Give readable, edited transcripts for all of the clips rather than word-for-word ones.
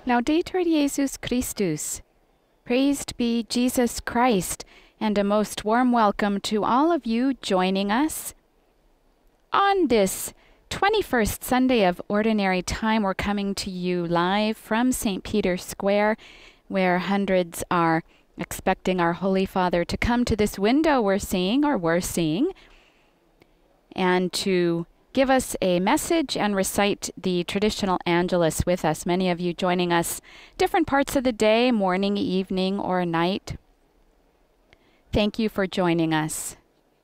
Laudetur Jesus Christus. Praised be Jesus Christ, and a most warm welcome to all of you joining us. On this 21st Sunday of Ordinary Time, we're coming to you live from St. Peter's Square, where hundreds are expecting our Holy Father to come to this window we're seeing, and to give us a message and recite the traditional Angelus with us. Many of you joining us different parts of the day, morning, evening, or night. Thank you for joining us.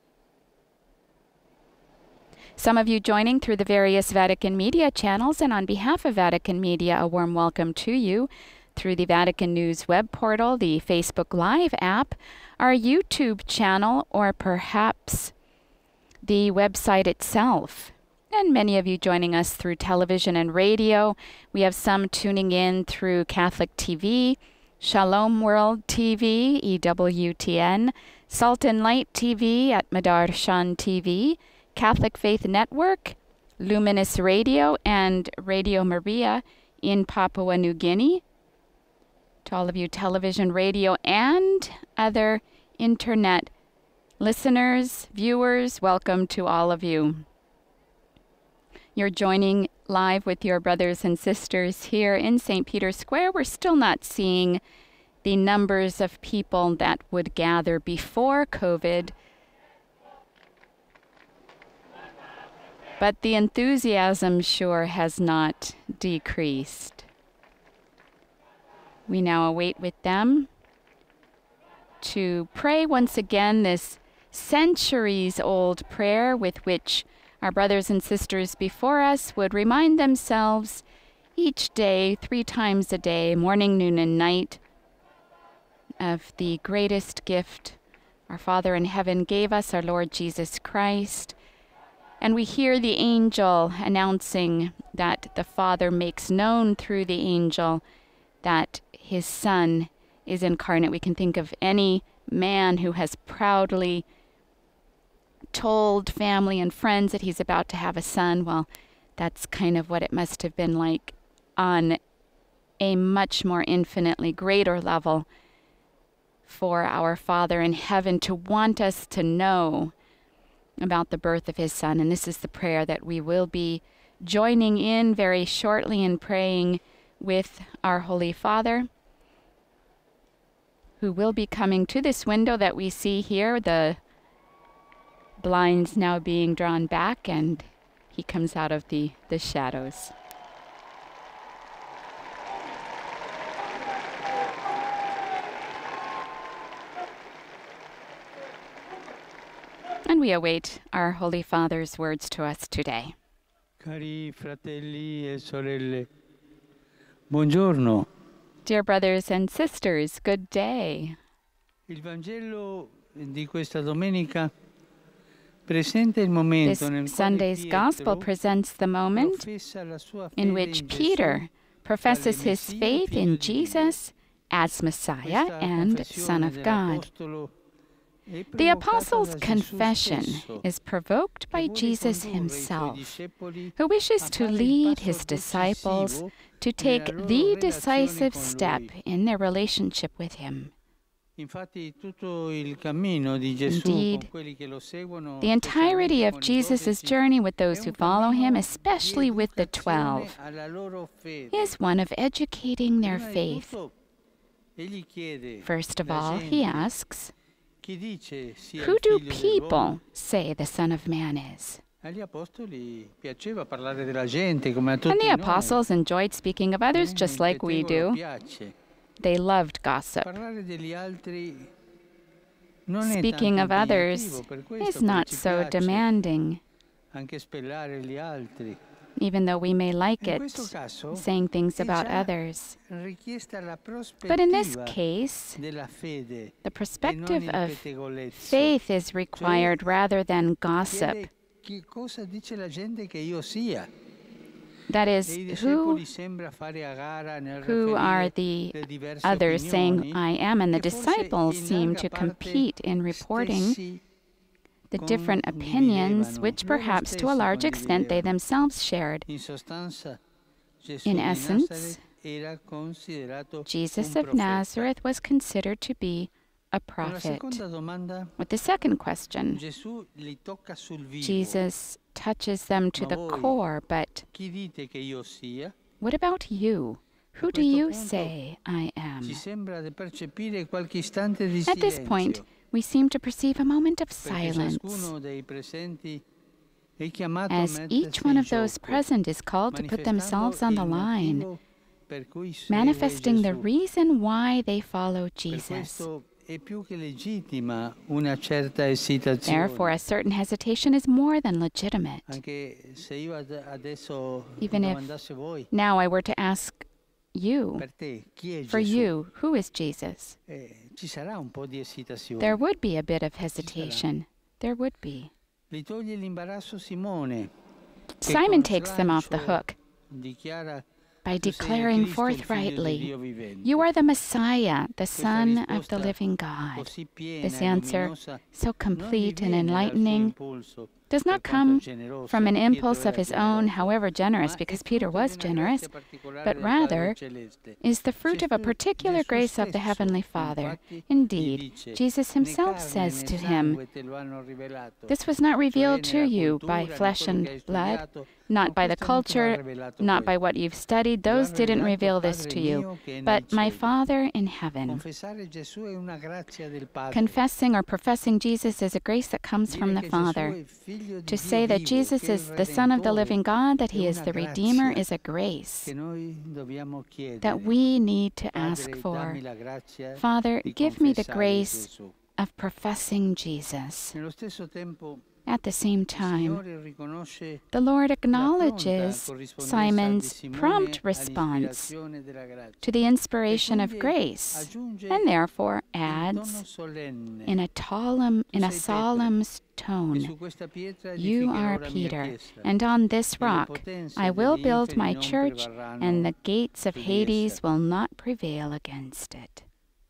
Some of you joining through the various Vatican media channels, and on behalf of Vatican Media, a warm welcome to you through the Vatican News web portal, the Facebook Live app, our YouTube channel, or perhaps the website itself. And many of you joining us through television and radio. We have some tuning in through Catholic TV, Shalom World TV, EWTN, Salt and Light TV at Madarshan TV, Catholic Faith Network, Luminous Radio, and Radio Maria in Papua New Guinea. To all of you television, radio, and other internet listeners, viewers, welcome to all of you. You're joining live with your brothers and sisters here in St. Peter's Square. We're still not seeing the numbers of people that would gather before COVID, but the enthusiasm sure has not decreased. We now await with them to pray once again this centuries-old prayer with which our brothers and sisters before us would remind themselves each day, 3 times a day, morning, noon, and night, of the greatest gift our Father in heaven gave us, our Lord Jesus Christ. And we hear the angel announcing that the Father makes known through the angel that his Son is incarnate. We can think of any man who has proudly told family and friends that he's about to have a son. Well, that's kind of what it must have been like on a much more infinitely greater level for our Father in heaven to want us to know about the birth of his Son. And this is the prayer that we will be joining in very shortly in praying with our Holy Father, who will be coming to this window that we see here, the blinds now being drawn back, and he comes out of the shadows. And we await our Holy Father's words to us today. Cari fratelli e sorelle, buongiorno. Dear brothers and sisters, good day. Il Vangelo di questa domenica presenta il momento nel This quale Sunday's Gospel Pietro presents the moment professa la sua in fede which in Peter Gesù professes quale his Messia, faith figlio in di Dio. Jesus as Messiah Questa and Son of confessione God. dell'Apostolo è The provocata Apostle's da Gesù confession stesso, is provoked by che vuole Jesus condurre i suoi himself, discepoli who wishes a to fare il lead passo his disciples decisivo to take nella loro the relazione decisive con step lui. in their relationship with him. Infatti tutto il cammino di Gesù con Indeed, quelli che lo seguono, the entirety specialmente of con i Jesus' 12, journey with è those who un follow him, cammino especially di with the educazione 12, alla loro fede. is one of educating their Prima di faith. tutto, egli chiede First of la all, he gente, asks, chi dice sia "Who il do figlio dell'uomo?" people say the Son of Man is?" Agli apostoli piaceva parlare della gente come a tutti And the noi. apostles enjoyed speaking of others just Il like we pettegolo do. piace. They loved gossip. Parlare degli altri non è Speaking tanto of others impegnativo, per questo is che not ci so piace demanding, anche spellare gli altri. even though we may like In it, questo caso saying things è about già others. richiesta la But in this prospettiva case, della fede the e non perspective il of pettegolezzo. faith is required rather than gossip. Chiede che cosa dice la gente che io sia. That E i is, discepoli sembra fare a gara nel who are riferire the le diverse others saying, opinioni "I am," and the che forse disciples in seem larga to parte compete in reporting stessi the different opinions, which Loro perhaps to a stessi large extent they condividevano. themselves shared. In sostanza, Gesù In di essence, Nazareth era considerato Jesus un of profeta. Nazareth was considered to be a Con la prophet. seconda domanda, With the second question, Gesù li tocca sul vivo. Jesus touches them to Ma the voi core, but chi dite che io sia? what about you? A Who do questo you punto say I am? ci sembra di percepire qualche istante di At this point, silenzio, we seem to perceive a moment of perché silence, ciascuno dei presenti è chiamato a as each mettersi one in of those gioco, present is called to put themselves on the il line, motivo per cui segue manifesting the Gesù. reason why they follow Per Jesus. questo è più che legittima una certa esitazione. Therefore, a certain hesitation is more than legitimate. Anche se io adesso Even if domandassi voi, now I were to ask you, per te chi è for Gesù? you, who is Jesus? Ci sarà un po' di esitazione. There would be a bit of hesitation. There would be. Li toglie l'imbarazzo Simone, che Simon con takes them off the slancio hook dichiara by tu sei il declaring Cristo, il Figlio di forthrightly, Dio vivente. "You are the Messiah, the Questa Son of the risposta living God." così piena This e answer, luminosa so non gli complete and viene dal suo enlightening, impulso, does per not quanto come generoso, from an Pietro impulse of era his own, generoso, however generous, ma è because Peter frutto di was una generous, grazia particolare but del Padre rather Celeste. is the fruit of a Gesù- particular Gesù grace of the stesso, Heavenly Father. infatti, gli Indeed, dice, Jesus "Né himself carne says né to him, sangue te lo hanno rivelato, "This was not cioè revealed to nella you cultura, by né flesh quello che hai and blood, studiato, not no, by the questo non te l'ha culture, rivelato not by questo. what you've studied. Te lo ha Those didn't rivelato reveal this Padre to you, mio che è nei but my cieli." Father in heaven. Confessare Gesù è una grazia del Padre. Confessing or professing Jesus is a grace that comes from Dire the che Gesù Father. è figlio di To Dio say that vivo, Jesus che è il is the Son of the Redentore, living God, that è he is una the Redeemer, grazia is a grace che noi dobbiamo that chiedere. we need to ask Padre, for. dammi la grazia Father, di give me the confessare grace Gesù. of professing Jesus. Nello stesso tempo, At the same il time, Signore riconosce the Lord la pronta acknowledges corrispondenza di Simon's Simone prompt response all'ispirazione della grazia to the inspiration of quindi grace, aggiunge and therefore il tono adds solenne. in a solemn E tone, su questa pietra "You edificherò are la mia Peter, chiesa, and on this e le rock potenze I will degli build inferi my non church, prevarranno and the gates of su di essa." Hades will not prevail against it."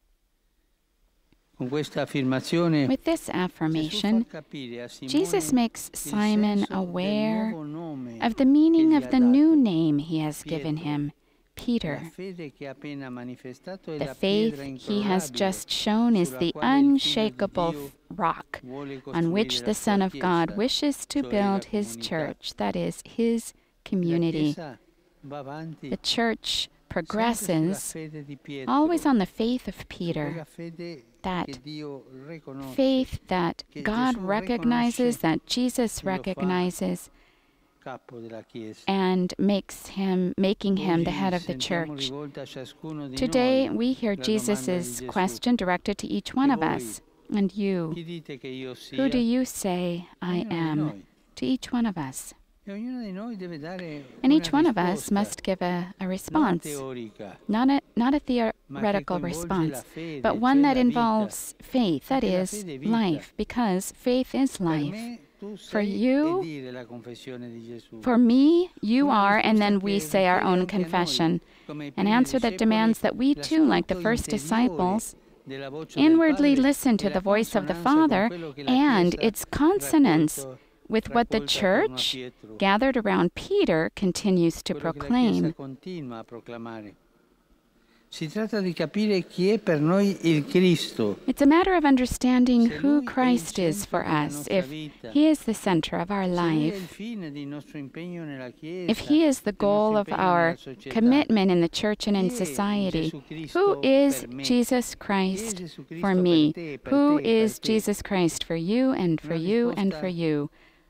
Con questa affermazione With this Gesù affirmation, fa capire a Jesus Simone makes il Simon senso del aware nuovo nome of the che meaning gli of ha the new dato. name he has given Pietro. him, La Peter. fede che ha appena manifestato è The la faith pietra he has incrollabile just shown is sulla the quale il Figlio di unshakable Dio rock vuole on which costruire the la Son sua of God chiesa, wishes to cioè la build his comunità. church, that is, his La community. Chiesa va avanti The church sempre sulla progresses fede di Pietro, always on the faith of su Peter, quella fede that che Dio riconosce, faith that che God Gesù recognizes, riconosce that Jesus e lo fa recognizes, capo della Chiesa. and making him the Oggi head of the sentiamo church. rivolta a ciascuno di Today, noi we hear la domanda di Jesus' Gesù. question directed to each one E of voi, us. And you, chi dite che io who do sia? you say I Ognuno di am? noi. To each one of us. E ognuno di noi deve dare And una each one of us risposta, must give a non response, teorica, not a ma che theoretical coinvolge response, la fede, but cioè one that la vita. involves faith, that Perché la is, fede è vita. life, because faith is Per life. me, tu For sei you, e dire la confessione di Gesù. For me, you Una are, and risposta then we che say our richiede own anche a noi, confession. come i An primi answer that discepoli, demands that we too, like the l'ascolto first interiore disciples, della voce del inwardly Padre listen e to la the voice of the consonanza con Father quello che la and Chiesa its consonance with what the raccolta attorno a church, Pietro, gathered around Peter, continues to quello che la Chiesa proclaim. continua a proclamare. Si tratta di capire chi è per noi il Cristo. It's a matter of understanding Se who Lui è il Christ is centro for della us, nostra if vita, He is the center of our se Lui è il life, fine del nostro impegno nella Chiesa, if He is the del goal nostro of impegno our nella società. commitment in the church and in Chi è society. Gesù Cristo Who is per me? Jesus Chi è Christ Gesù Cristo for per me? te, per Who te, per is te? Jesus Christ for you and for Una you and risposta for you?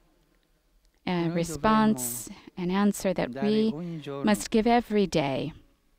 A noi response, an answer that dare we ogni giorno. must give every day.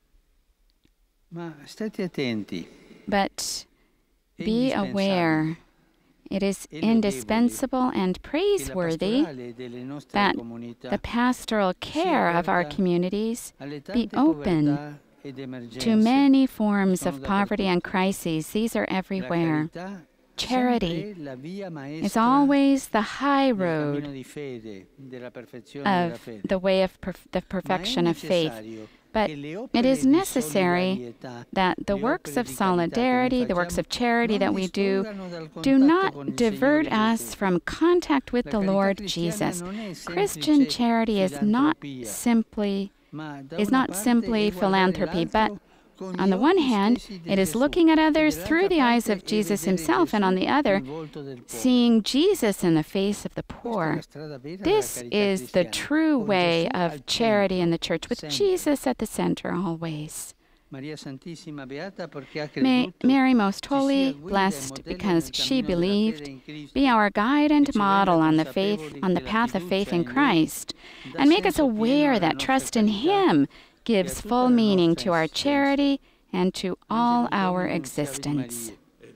Ma state attenti. But È be indispensabile aware, it is e lodevole indispensable and che la praiseworthy pastorale delle nostre that comunità the pastoral care of our aperta communities alle be tante open povertà ed to emergenze. many forms Sono of poverty and dappertutto. crises. These are La everywhere. carità Charity sempre la via is maestra always the high del road cammino di fede, della perfezione della of fede. the way of the Ma è perfection of faith. necessario But che le it opere is di necessary solidarietà, that the le works opere of di carità che noi solidarity, the works facciamo, of charity non that we do, distrugano dal do contatto not con il divert Signore us Gesù. from contact with La the carità Lord cristiana Jesus. non è Christian semplice charity is not filantropia, simply is not simply philanthropy, but on the one hand, it is looking at others through the eyes of Jesus himself, and on the other, seeing Jesus in the face of the poor. This is the true way of charity in the church, with Jesus at the center always. May Mary Most Holy, blessed because she believed, be our guide and model on the path of faith in Christ, and make us aware that trust in Him gives full meaning to our charity and to all our existence.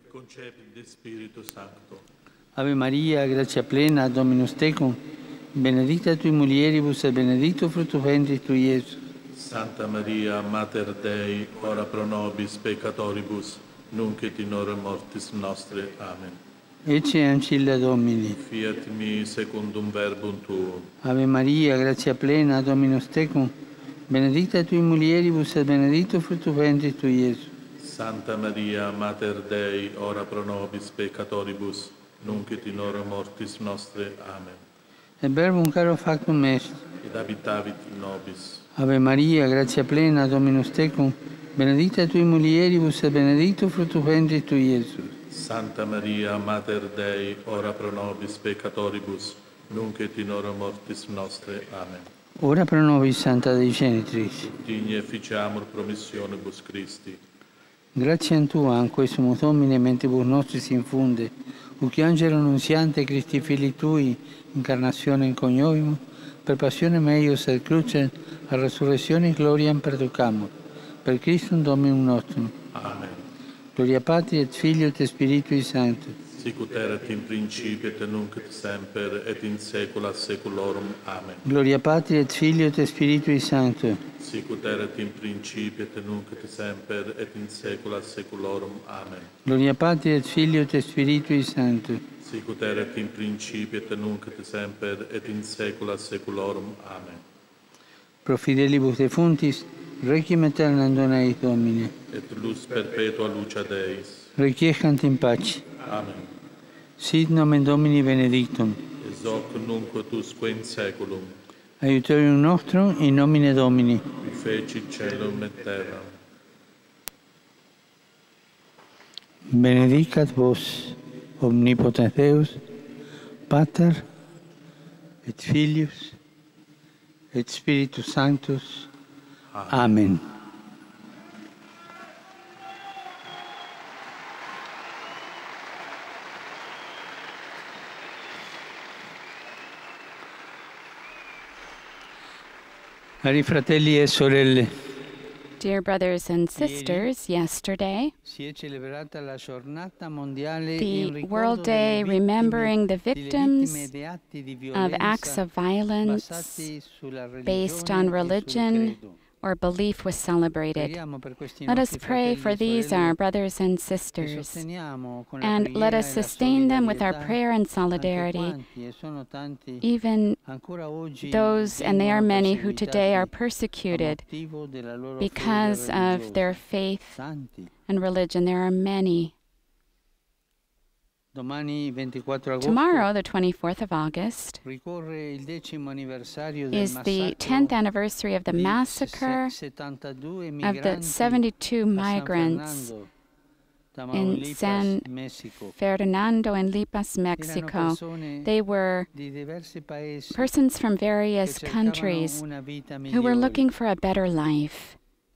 Ave Maria, gratia plena, Dominus tecum, benedicta tui mulieribus et benedictus fructus ventris tui, Iesus. Santa Maria, Mater Dei, ora pro nobis peccatoribus, nunc et in hora mortis nostre. Amen. Ecce ancilla Domini. Fiat mi secundum verbum tuo. Ave Maria, gratia plena, Dominus tecum, benedicta tui mulieribus et benedictus fructus ventris tui, Iesus. Santa Maria, Mater Dei, ora pro nobis peccatoribus, nunc et in hora mortis nostre. Amen. Et verbum caro factum est. Ed habitavit in nobis. Ave Maria, gratia plena, Dominus tecum, benedicta tui mulieribus et benedictus fructus ventris tui, Iesus. Santa Maria, Mater Dei, ora pro nobis peccatoribus, nunc et in hora mortis nostre. Amen. Ora pro nobis, Santa Dei Genitrix. Digne efficiamur promissionibus Christi. Gratiam Tua, anque sumus Domine, mentibus nostris infunde, uc angelo nunziante Christi Filii Tui, incarnationem coniovimus, per passionem eius et crucem, a resurrectionis gloriam perducamur. Per Christum Dominum nostrum. Amen. Gloria Patri et Filio et Spiritui Sancto. Sicut erat in principio et nunc et semper et in saecula saeculorum. Amen. Gloria Patri et Filio et Spiritui Sancto. Sicut erat in principio et nunc et semper et in saecula saeculorum. Amen. Gloria Patri et Filio et Spiritui Sancto. Sicut erat in principio et nunc et semper et in saecula saeculorum. Amen. Pro fidelibus defuntis, requiem aeternam dona eis Domine. Et lux perpetua lucia Deis. Requiescant in pace. Amen. Sit nomen Domini benedictum. Ex hoc nunc et usque in saeculum. Aiutorium nostrum in nomine Domini. Qui fecit caelum et terram. Benedicat vos, omnipotens Deus, Pater et Filius et Spiritus Sanctus. Amen. Cari fratelli e sorelle, Dear brothers and sisters, yesterday, the World Day remembering the victims of acts of violence based on religion or belief was celebrated. Let us pray for these, our brothers and sisters, and let us sustain them with our prayer and solidarity, even those, and they are many, who today are persecuted because of their faith and religion. There are many. Tomorrow, the 24th of August, is the 10th anniversary of the massacre of the 72 migrants in San Fernando in Lipas, Mexico. They were persons from various countries who were looking for a better life.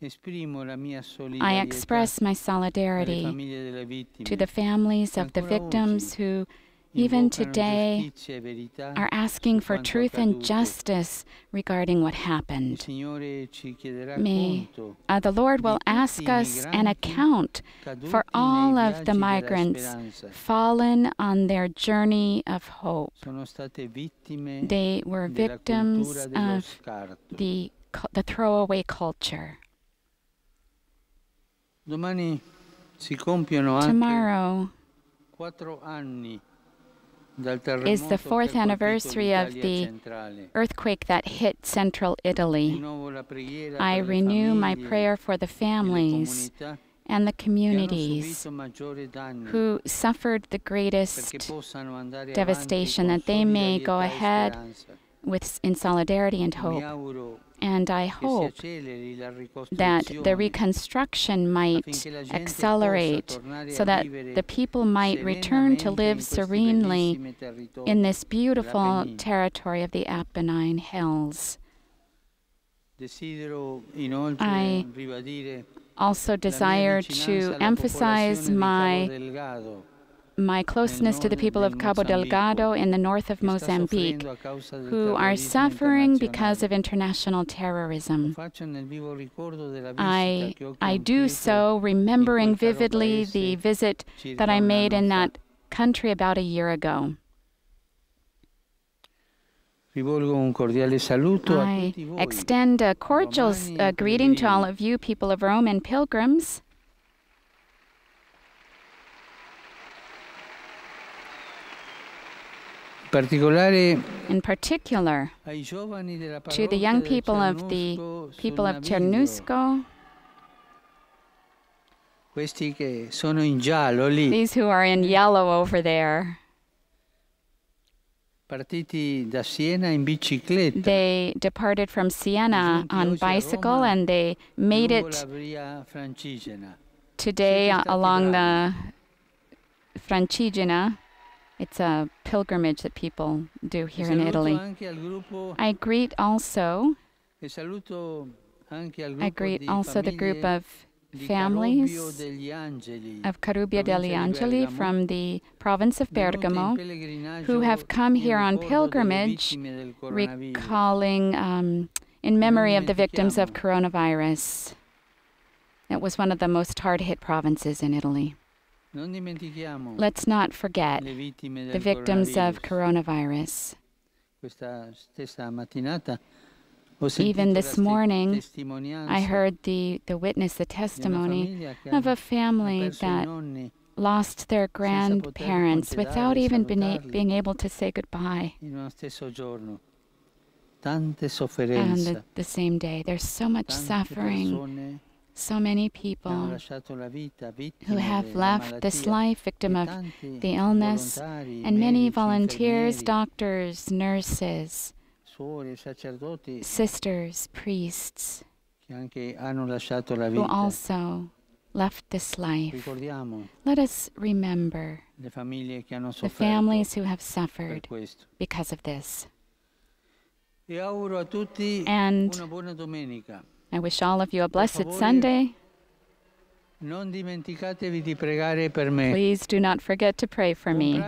I express my solidarity to the families of the victims who, even today, are asking for truth and justice regarding what happened. May the Lord will ask us an account for all of the migrants fallen on their journey of hope. They were victims of the throwaway culture. Tomorrow is the 4th anniversary of the earthquake that hit central Italy. I renew my prayer for the families and the communities who suffered the greatest devastation, that they may go ahead in solidarity and hope. And I hope that the reconstruction might accelerate so that the people might return to live serenely in this beautiful territory of the Apennine Hills. I also desire to emphasize my closeness to the people of Cabo Delgado in the north of Mozambique, who are suffering because of international terrorism. I do so remembering vividly the visit that I made in that country about a year ago. I extend a cordial greeting to all of you, people of Rome and pilgrims. In particular, to the young people of Cernusco, these who are in yellow over there. They departed from Siena on bicycle and they made it today along the Francigena. It's a pilgrimage that people do here in Italy. I greet also the group of families of Carubia degli Angeli from the province of Bergamo who have come here on pilgrimage, recalling in memory of the victims of coronavirus. It was one of the most hard-hit provinces in Italy. Let's not forget the victims of coronavirus. Even this morning, I heard the witness, the testimony of a family that lost their grandparents without even being able to say goodbye. And the same day, there's so much suffering. So many people who have left this life, victim of the illness, and many volunteers, doctors, nurses, sisters, priests, who also left this life. Let us remember the families who have suffered because of this. And I wish all of you a blessed Sunday. Please do not forget to pray for me.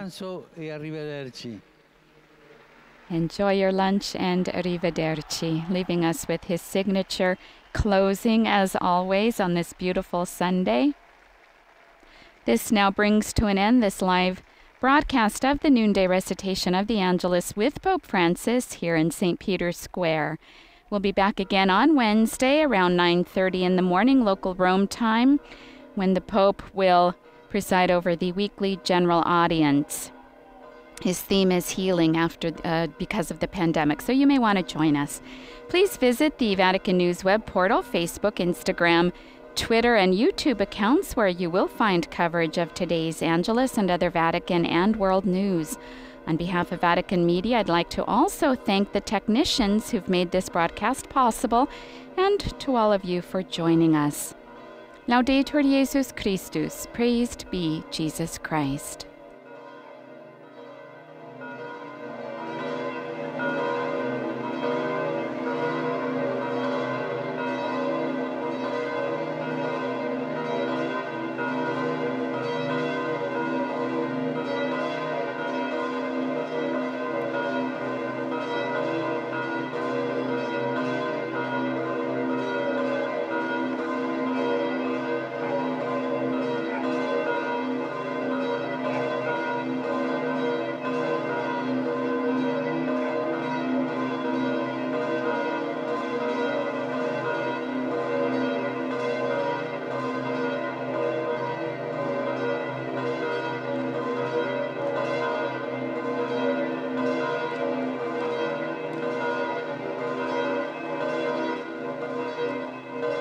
Enjoy your lunch and arrivederci, leaving us with his signature closing as always on this beautiful Sunday. This now brings to an end this live broadcast of the noonday recitation of the Angelus with Pope Francis here in St. Peter's Square. We'll be back again on Wednesday around 9:30 in the morning, local Rome time, when the Pope will preside over the weekly general audience. His theme is healing because of the pandemic, so you may want to join us. Please visit the Vatican News web portal, Facebook, Instagram, Twitter, and YouTube accounts where you will find coverage of today's Angelus and other Vatican and world news. On behalf of Vatican Media, I'd like to also thank the technicians who've made this broadcast possible, and to all of you for joining us. Laudetur Jesus Christus, praised be Jesus Christ.